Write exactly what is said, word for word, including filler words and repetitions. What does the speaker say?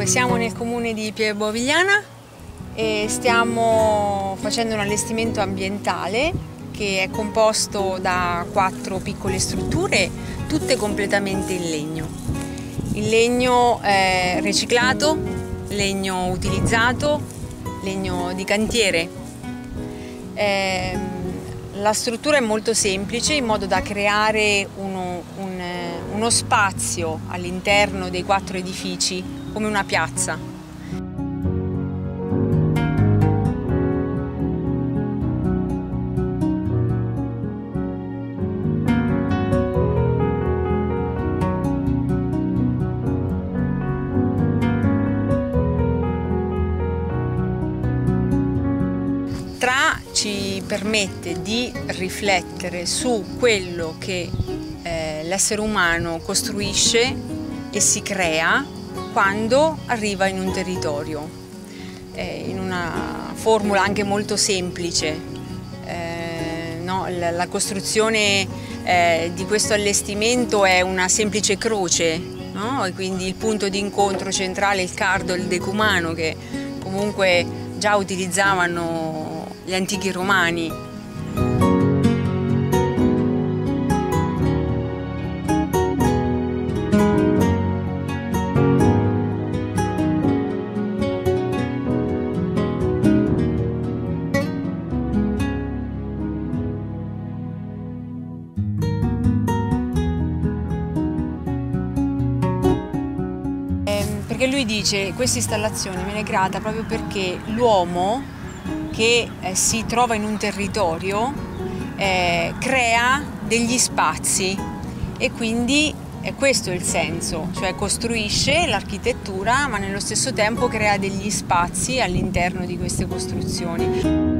Dunque, siamo nel comune di Pieve Bovigliana e stiamo facendo un allestimento ambientale che è composto da quattro piccole strutture, tutte completamente in legno. In legno eh, riciclato, legno utilizzato, legno di cantiere. Eh, la struttura è molto semplice, in modo da creare uno, un, uno spazio all'interno dei quattro edifici come una piazza. Tra ci permette di riflettere su quello che eh, l'essere umano costruisce e si crea quando arriva in un territorio, eh, in una formula anche molto semplice. Eh, no? la, la costruzione eh, di questo allestimento è una semplice croce, no? E quindi il punto di incontro centrale, il cardo, il decumano, che comunque già utilizzavano gli antichi romani. Perché lui dice: questa installazione viene creata proprio perché l'uomo che eh, si trova in un territorio eh, crea degli spazi, e quindi eh, questo è il senso, cioè costruisce l'architettura ma nello stesso tempo crea degli spazi all'interno di queste costruzioni.